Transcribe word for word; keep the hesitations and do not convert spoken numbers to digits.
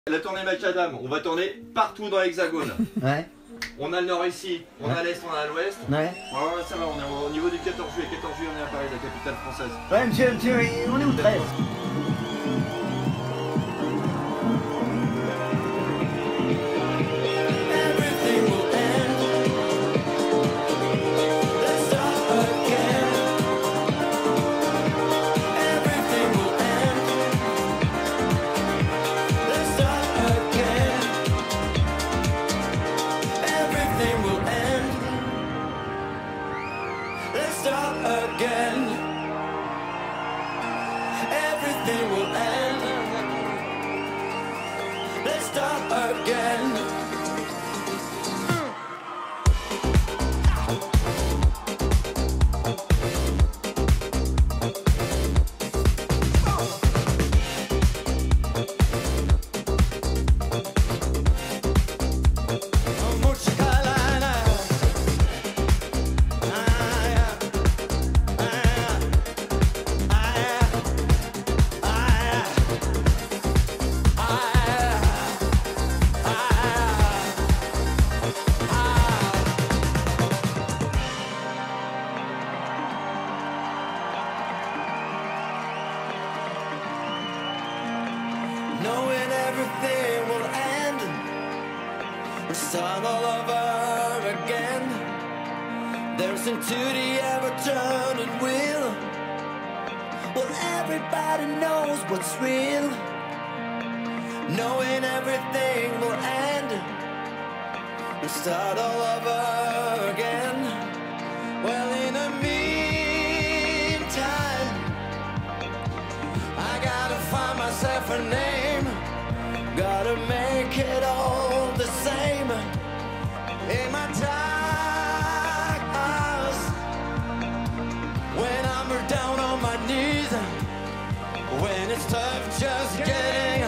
La tournée Macadam, on va tourner partout dans l'hexagone. Ouais. On a le nord ici, on ouais. a l'est, on a l'ouest. Ouais. Ouais, ça va, on est au niveau du quatorze juillet. quatorze juillet, on est à Paris, la capitale française. Ouais, monsieur, monsieur, on est où treize? Knowing everything will end, we'll start all over again. There's into the ever-turning wheel. Well, everybody knows what's real. Knowing everything will end, we'll start all over again. Well, in the meantime, I gotta find myself a name. Gotta make it all the same. In my dark hours, when I'm down on my knees, when it's tough just getting